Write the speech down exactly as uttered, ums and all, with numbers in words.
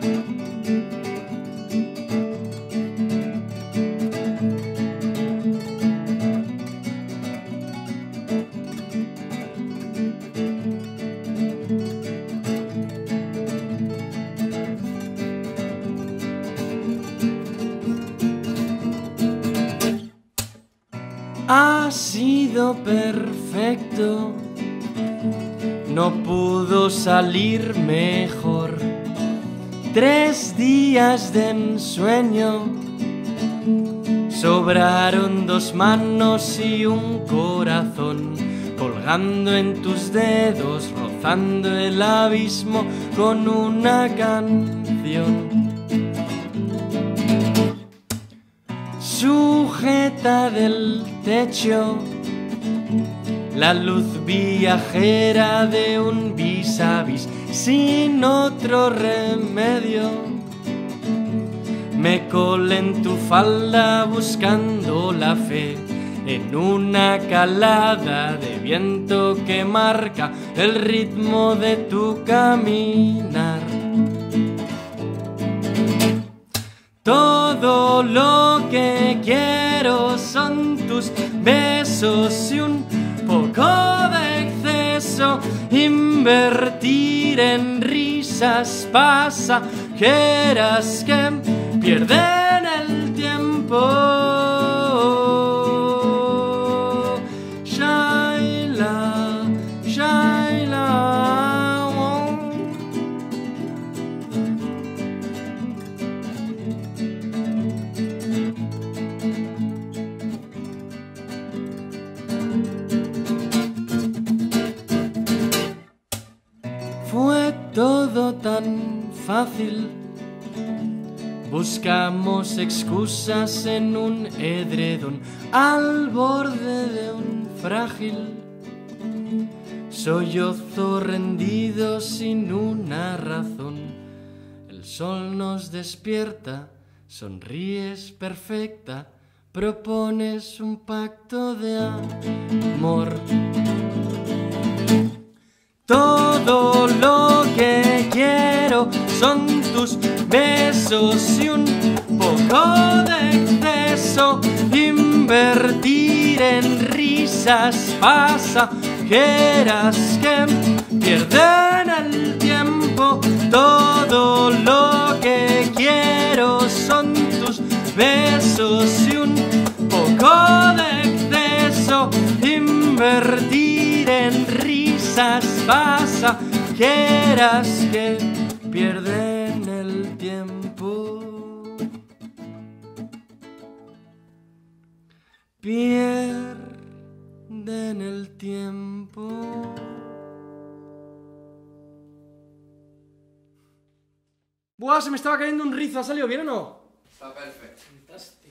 Ha sido perfecto, no pudo salir mejor. Tres días de ensueño, sobraron dos manos y un corazón, colgando en tus dedos, rozando el abismo con una canción. Sujeta del techo, la luz viajera de un vis a vis, sin otro remedio. Me colé en tu falda buscando la fe, en una calada de viento que marca el ritmo de tu caminar. Todo lo que quiero son tus besos y un poco de exceso, invertir en risas pasajeras que pierden el tiempo. Shaila, Shaila, oh. Fue todo tan fácil. Buscamos excusas en un edredón al borde de un frágil sollozo rendido sin una razón. El sol nos despierta, sonríes perfecta, propones un pacto de amor. Todo lo que quiero son tus besos y un poco de exceso, invertir en risas pasajeras que pierden el tiempo. Todo lo que quiero son tus besos y un poco de exceso, invertir en risas pasajeras que pierden el tiempo. Pierden el tiempo. Buah, se me estaba cayendo un rizo. ¿Ha salido bien o no? Está perfecto. Fantástico.